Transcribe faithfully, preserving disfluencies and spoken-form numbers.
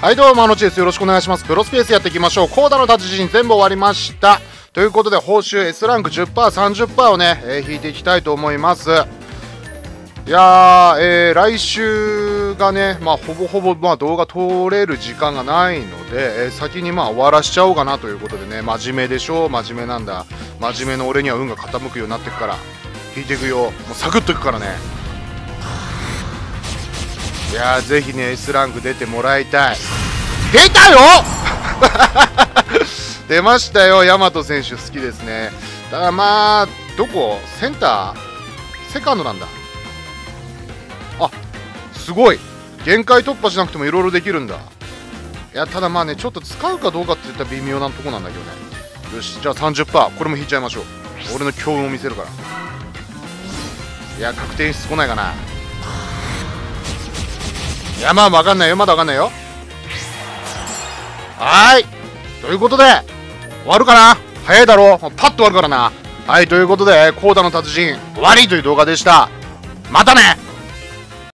はいどうも、あのちです。よろしくお願いします。プロスペースやっていきましょう。コーダの達人全部終わりました。ということで、報酬 S ランク じゅっパーセント、さんじゅっパーセント をね、えー、引いていきたいと思います。いやー、えー、来週がね、まあ、ほぼほぼ、まあ、動画撮れる時間がないので、えー、先にまあ終わらしちゃおうかなということでね、真面目でしょ、真面目なんだ。真面目の俺には運が傾くようになってくから、引いていくよ。もうサクッといくからね。いやー、ぜひね、S ランク出てもらいたい。出たよ出ましたよ、大和選手好きですね。だからまあ、どこセンターセカンドなんだ。あ、すごい限界突破しなくてもいろいろできるんだ。いや、ただまあね、ちょっと使うかどうかって言ったら微妙なとこなんだけどね。よし、じゃあ さんじゅっパーセント、これも引いちゃいましょう。俺の強運を見せるから。いや、確定演出来ないかな。いや、まあ分かんないよ、まだ分かんないよ。はーい、ということで終わるかな。早いだろう、パッと終わるからな。はい、ということでコーダの達人終わりという動画でした。またね。